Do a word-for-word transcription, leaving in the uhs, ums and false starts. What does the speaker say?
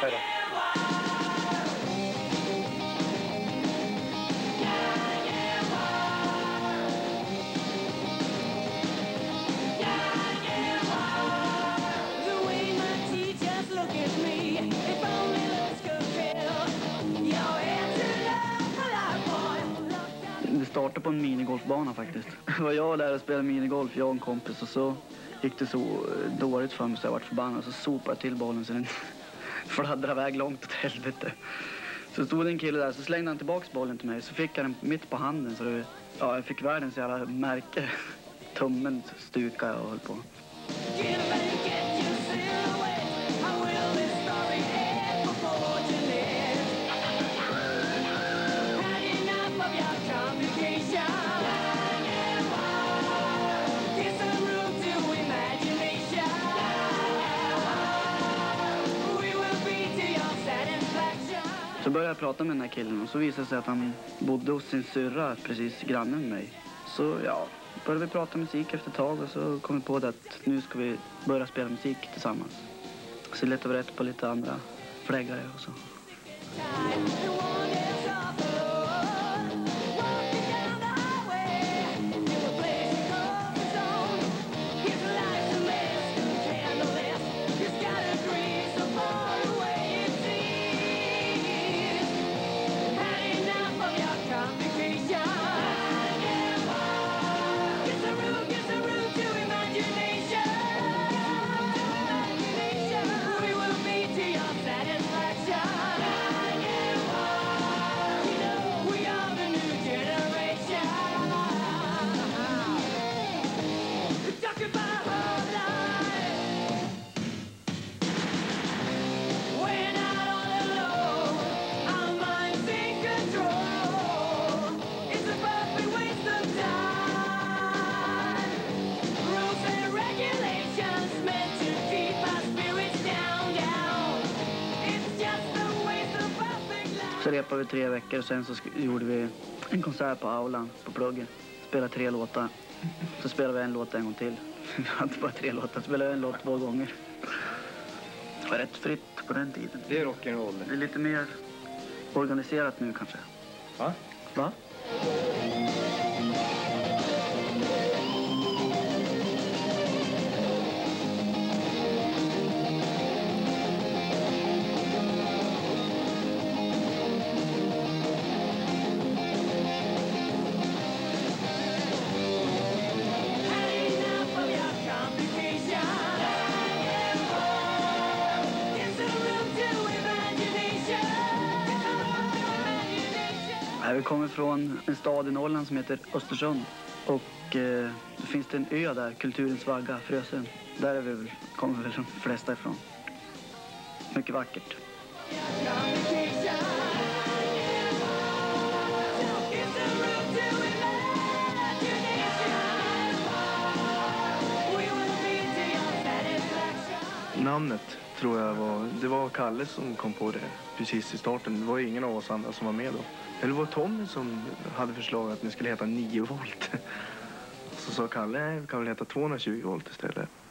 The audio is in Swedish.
Hej då. Det startade på en minigolfbana faktiskt. Det var jag där och spelade minigolf, jag och en kompis, och så gick det så dåligt för mig så jag vart förbannad och så sopade jag till bollen så den fladdrade iväg långt åt helvete. Så stod en kille där, så slängde han tillbaks bollen till mig, så fick jag den mitt på handen så det, ja, jag fick världens jävla märke. Tummen stukade jag och höll på. Så började jag prata med den här killen och så visade det sig att han bodde hos sin syrra precis grannen med mig. Så ja, började vi prata musik efter ett tag och så kom vi på det att nu ska vi börja spela musik tillsammans. Så letade vi rätt på lite andra fläggare och så. Så repade vi tre veckor och sen så gjorde vi en konsert på aulan på pluggen. Spelade tre låtar. Så spelade vi en låt en gång till. Vi hade bara tre låtar. Spelade en låt två gånger. Det var rätt fritt på den tiden. Det är rock'n'roll. Det är lite mer organiserat nu kanske. Va? Va? Vi kommer från en stad i Norrland som heter Östersund. Och eh, det finns det en ö där, Kulturens vagga, Frösön. Där är vi väl, kommer väl de flesta ifrån. Mycket vackert. Namnet tror jag var, det var Kalle som kom på det precis i starten. Det var ju ingen av oss andra som var med då. Eller var Tommy som hade förslag att ni skulle heta nio volt. Så sa Kalle, vi kan väl heta tvåhundratjugo volt istället.